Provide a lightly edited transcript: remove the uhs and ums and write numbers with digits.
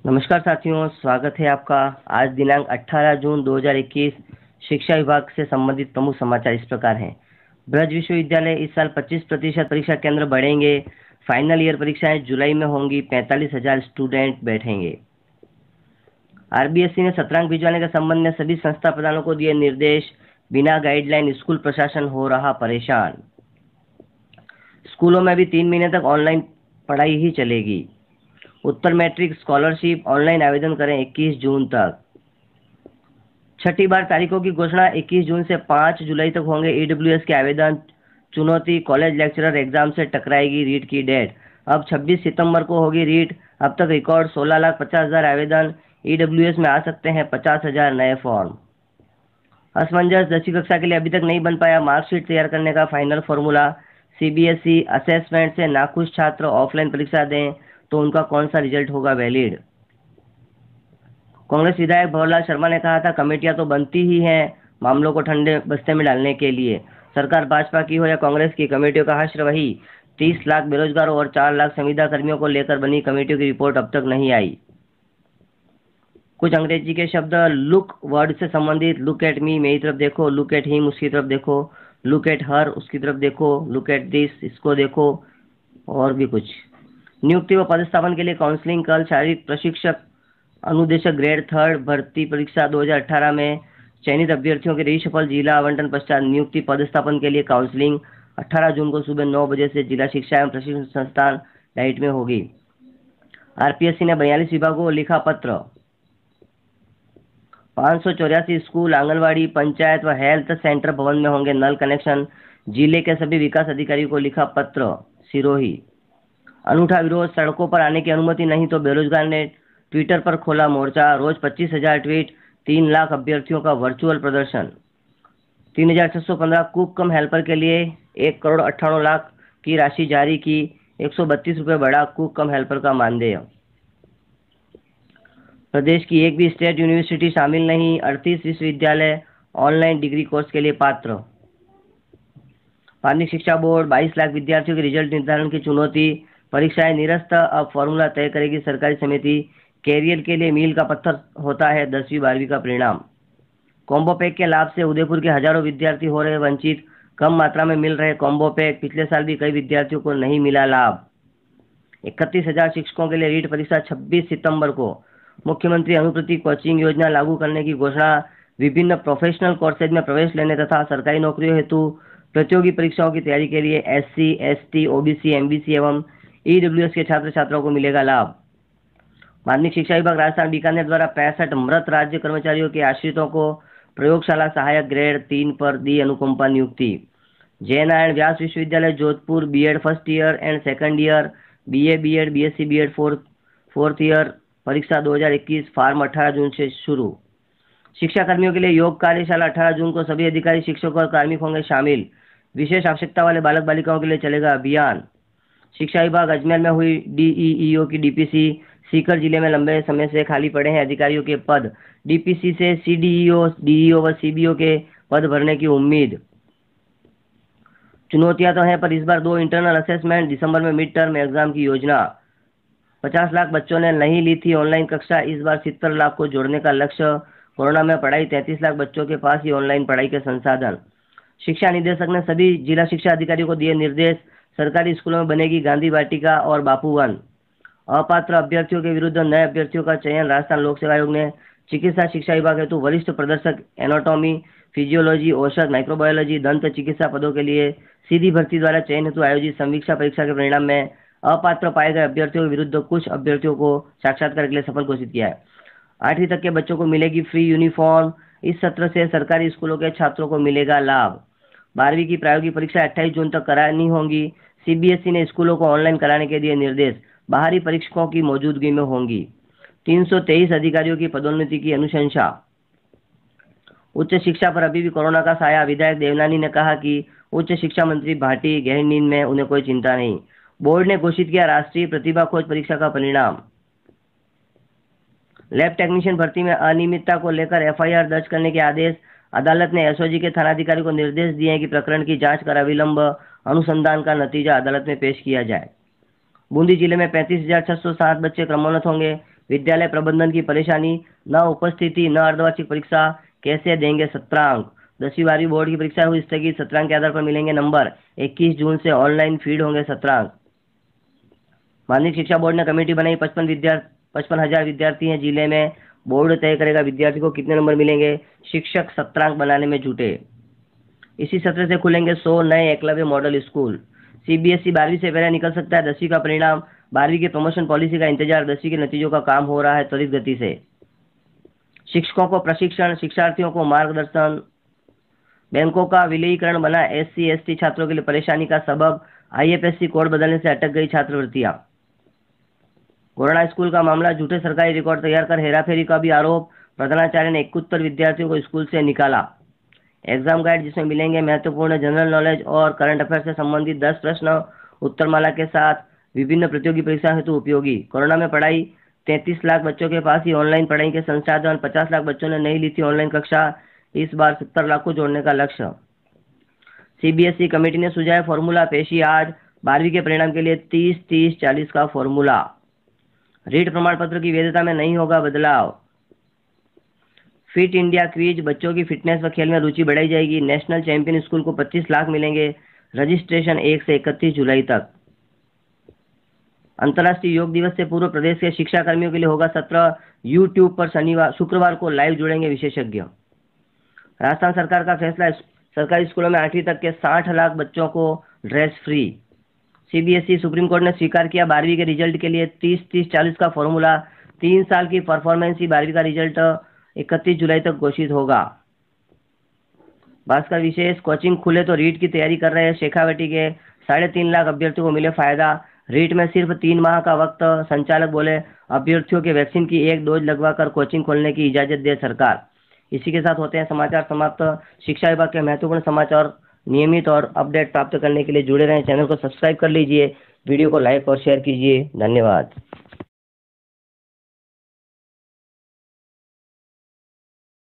नमस्कार साथियों, स्वागत है आपका। आज दिनांक 18 जून 2021 शिक्षा विभाग से संबंधित प्रमुख समाचार इस प्रकार हैं। ब्रज विश्वविद्यालय इस साल 25% परीक्षा केंद्र बढ़ेंगे। फाइनल ईयर परीक्षाएं जुलाई में होंगी। 45,000 स्टूडेंट बैठेंगे। आरबीएसई ने सत्रांक भिजवाने के संबंध में सभी संस्था प्रधानों को दिए निर्देश। बिना गाइडलाइन स्कूल प्रशासन हो रहा परेशान। स्कूलों में भी 3 महीने तक ऑनलाइन पढ़ाई ही चलेगी। उत्तर मैट्रिक स्कॉलरशिप ऑनलाइन आवेदन करें 21 जून तक। छठी बार तारीखों की घोषणा 21 जून से 5 जुलाई तक होंगे ईडब्ल्यूएस के आवेदन। चुनौती कॉलेज लेक्चरर एग्जाम से टकराएगी रीट की डेट। अब 26 सितंबर को होगी रीट। अब तक रिकॉर्ड 16,50,000 आवेदन। ईडब्ल्यूएस में आ सकते हैं 50,000 नए फॉर्म। असमंजस 10वीं कक्षा के लिए अभी तक नहीं बन पाया मार्कशीट तैयार करने का फाइनल फॉर्मूला। सीबीएसई असेसमेंट से नाखुश छात्र ऑफलाइन परीक्षा दें तो उनका कौन सा रिजल्ट होगा वैलिड। कांग्रेस विधायक भंवरलाल शर्मा ने कहा था कमेटियां तो बनती ही हैं मामलों को ठंडे बस्ते में डालने के लिए। सरकार भाजपा की हो या कांग्रेस की, कमेटियों का हश्र वही। 30 लाख बेरोजगारों और 4 लाख संविदा कर्मियों को लेकर बनी कमेटियों की रिपोर्ट अब तक नहीं आई। कुछ अंग्रेजी के शब्द लुक वर्ड से संबंधित। लुक एट मी मेरी तरफ देखो, लुक एट हिम उसकी तरफ देखो, लुक एट हर उसकी तरफ देखो, लुक एट दिस इसको देखो, और भी कुछ। नियुक्ति व पदस्थापन के लिए काउंसलिंग कल। शारीरिक प्रशिक्षक अनुदेशक ग्रेड 3 भर्ती परीक्षा 2018 में चयनित अभ्यर्थियों के रीशफल जिला आवंटन पश्चात नियुक्ति पदस्थापन के लिए काउंसलिंग 18 जून को सुबह 9 बजे से जिला शिक्षा एवं प्रशिक्षण संस्थान डाइट में होगी। आरपीएससी ने 42 विभागों को लिखा पत्र। 584 स्कूल, आंगनवाड़ी, पंचायत व हेल्थ सेंटर भवन में होंगे नल कनेक्शन। जिले के सभी विकास अधिकारियों को लिखा पत्र। सिरोही। अनूठा विरोध, सड़कों पर आने की अनुमति नहीं तो बेरोजगार ने ट्विटर पर खोला मोर्चा। रोज 25,000 ट्वीट, 3 लाख अभ्यर्थियों का वर्चुअल प्रदर्शन। 3,615 कुक कम हेल्पर के लिए 1,98,00,000 की राशि जारी की। 132 रुपये बढ़ा कुक कम हेल्पर का मानदेय। प्रदेश की एक भी स्टेट यूनिवर्सिटी शामिल नहीं। 38 विश्वविद्यालय ऑनलाइन डिग्री कोर्स के लिए पात्र। माध्यमिक शिक्षा बोर्ड 22 लाख विद्यार्थियों के रिजल्ट निर्धारण की चुनौती। परीक्षाएं निरस्त, अब फॉर्मूला तय करेगी सरकारी समिति। कैरियर के लिए मील का पत्थर होता है 10वीं 12वीं का परिणाम। कॉम्बो पैक के लाभ से उदयपुर के हजारों विद्यार्थी हो रहे वंचित। कम मात्रा में मिल रहे कॉम्बो पैक, पिछले साल भी कई विद्यार्थियों को नहीं मिला लाभ। 31,000 शिक्षकों के लिए रीट परीक्षा 26 सितंबर को। मुख्यमंत्री अनुप्रति कोचिंग योजना लागू करने की घोषणा। विभिन्न प्रोफेशनल कोर्सेज में प्रवेश लेने तथा सरकारी नौकरियों हेतु प्रतियोगी परीक्षाओं की तैयारी के लिए एससी, एसटी, ओबीसी, एमबीसी एवं ईडब्ल्यूएस के छात्र छात्राओं को मिलेगा लाभ। माध्यमिक शिक्षा विभाग राजस्थान बीकानेर द्वारा 65 मृत राज्य कर्मचारियों के आश्रितों को प्रयोगशाला सहायक ग्रेड 3 पर दी अनुकंपा नियुक्ति। जयनारायण व्यास विश्वविद्यालय Jodhpur BEd first year and second year, BA BEd, BSc BEd fourth year परीक्षा 2021 फार्म 18 जून से शुरू। शिक्षा कर्मियों के लिए योग कार्यशाला 18 जून को। सभी अधिकारी, शिक्षक और कार्मिक होंगे शामिल। विशेष आवश्यकता वाले बालक बालिकाओं के लिए चलेगा अभियान। शिक्षा विभाग अजमेर में हुई डीईईओ की डीपीसी। सीकर जिले में लंबे समय से खाली पड़े हैं अधिकारियों के पद। डीपीसी से सीडीईओ, डीईओ व सीबीओ के पद भरने की उम्मीद। चुनौतियां तो हैं पर इस बार 2 इंटरनल असेसमेंट, दिसंबर में मिड टर्म एग्जाम की योजना। 50 लाख बच्चों ने नहीं ली थी ऑनलाइन कक्षा, इस बार 70 लाख को जोड़ने का लक्ष्य। कोरोना में पढ़ाई 33 लाख बच्चों के पास ही ऑनलाइन पढ़ाई के संसाधन। शिक्षा निदेशक ने सभी जिला शिक्षा अधिकारियों को दिए निर्देश। सरकारी स्कूलों में बनेगी गांधी वाटिका और बापू वन। अपात्र अभ्यर्थियों के विरुद्ध नए अभ्यर्थियों का चयन। राजस्थान लोक सेवा आयोग ने चिकित्सा शिक्षा विभाग हेतु वरिष्ठ प्रदर्शक एनाटॉमी, फिजियोलॉजी, औषध, माइक्रोबायोलॉजी, दंत चिकित्सा पदों के लिए सीधी भर्ती द्वारा चयन हेतु आयोजित समीक्षा परीक्षा के परिणाम में अपात्र पाए गए अभ्यर्थियों के विरुद्ध कुछ अभ्यर्थियों को साक्षात्कार के लिए सफल घोषित किया है। 8वीं तक के बच्चों को मिलेगी फ्री यूनिफॉर्म। इस सत्र से सरकारी स्कूलों के छात्रों को मिलेगा लाभ। 12वीं की प्रायोगिक परीक्षा 28 जून तक करानी होंगी। सीबीएसई ने स्कूलों को ऑनलाइन कराने के दिए निर्देश। बाहरी परीक्षकों की मौजूदगी में होंगी। 323 अधिकारियों की पदोन्नति की अनुशंसा। उच्च शिक्षा पर अभी भी कोरोना का साया। विधायक देवनानी ने कहा कि उच्च शिक्षा मंत्री भाटी गहरी नींद में, उन्हें कोई चिंता नहीं। बोर्ड ने घोषित किया राष्ट्रीय प्रतिभा खोज परीक्षा का परिणाम। लैब टेक्नीशियन भर्ती में अनियमितता को लेकर एफआईआर दर्ज करने के आदेश। अदालत ने एसओजी के थानाधिकारी को निर्देश दिए हैं कि प्रकरण की जांच कर अविलंब अनुसंधान का नतीजा अदालत में पेश किया जाए। बूंदी जिले में 35,607 बच्चे क्रमोन्नत होंगे। विद्यालय प्रबंधन की परेशानी, न उपस्थिति न अर्धवार्षिक परीक्षा, कैसे देंगे सत्रांक। 10वीं 12वीं बोर्ड की परीक्षा हुई स्थगित, सत्रांक के आधार पर मिलेंगे नंबर। 21 जून से ऑनलाइन फीड होंगे सत्रांक। माध्यमिक शिक्षा बोर्ड ने कमेटी बनाई, 55,000 विद्यार्थी हैं जिले में। बोर्ड तय करेगा विद्यार्थी को कितने नंबर मिलेंगे। शिक्षक सत्रांक बनाने में जुटे। इसी सत्र से खुलेंगे 100 नए एकलव्य मॉडल स्कूल। सीबीएसई 12वीं से पहले निकल सकता है 10वीं का परिणाम। 12वीं की प्रमोशन पॉलिसी का इंतजार, 10वीं के नतीजों का काम हो रहा है त्वरित गति से। शिक्षकों को प्रशिक्षण, शिक्षार्थियों को मार्गदर्शन। बैंकों का विलीनीकरण बना एससी एसटी छात्रों के लिए परेशानी का सबब। आईएफएससी कोड बदलने से अटक गई छात्रवृत्तियां। कोरोना स्कूल का मामला, झूठे सरकारी रिकॉर्ड तैयार कर हेराफेरी का भी आरोप। प्रधानाचार्य ने 71 विद्यार्थियों को स्कूल से निकाला। एग्जाम गाइड जिसमें मिलेंगे महत्वपूर्ण जनरल नॉलेज और करंट अफेयर से संबंधित 10 प्रश्न उत्तरमाला के साथ, विभिन्न प्रतियोगी परीक्षा हेतु उपयोगी। कोरोना में पढ़ाई, 33 लाख बच्चों के पास ही ऑनलाइन पढ़ाई के संसाधन। 50 लाख बच्चों ने नहीं ली थी ऑनलाइन कक्षा। इस बार 70 लाख को जोड़ने का लक्ष्य। सीबीएसई कमेटी ने सुझाया फॉर्मूला, पेशी आज। 12वीं के परिणाम के लिए 30-30-40 का फॉर्मूला। रीट प्रमाण पत्र की वैधता में नहीं होगा बदलाव। फिट इंडिया क्विज, बच्चों की फिटनेस व खेल में रुचि बढ़ाई जाएगी। नेशनल चैंपियन स्कूल को 25 लाख मिलेंगे। रजिस्ट्रेशन 1 से 31 जुलाई तक। अंतर्राष्ट्रीय योग दिवस से पूर्व प्रदेश के शिक्षा कर्मियों के लिए होगा सत्र। यूट्यूब पर शुक्रवार को लाइव जुड़ेंगे विशेषज्ञ। राजस्थान सरकार का फैसला, सरकारी स्कूलों में 8वीं तक के 60 लाख बच्चों को dress free. CBSE supreme court ने स्वीकार किया 12वीं के रिजल्ट के लिए 30-30-40 का फॉर्मूला। 3 साल की परफॉर्मेंस ही 12वीं का रिजल्ट 31 जुलाई तक घोषित होगा। भास्कर विशेष, कोचिंग खुले तो रीट की तैयारी कर रहे हैं शेखावटी के 3.5 लाख अभ्यर्थियों को मिले फायदा। रीट में सिर्फ 3 माह का वक्त, संचालक बोले अभ्यर्थियों के वैक्सीन की 1 डोज लगवाकर कोचिंग खोलने की इजाजत दे सरकार। इसी के साथ होते हैं समाचार समाप्त। शिक्षा विभाग के महत्वपूर्ण समाचार नियमित और अपडेट प्राप्त करने के लिए जुड़े रहें। चैनल को सब्सक्राइब कर लीजिए, वीडियो को लाइक और शेयर कीजिए। धन्यवाद।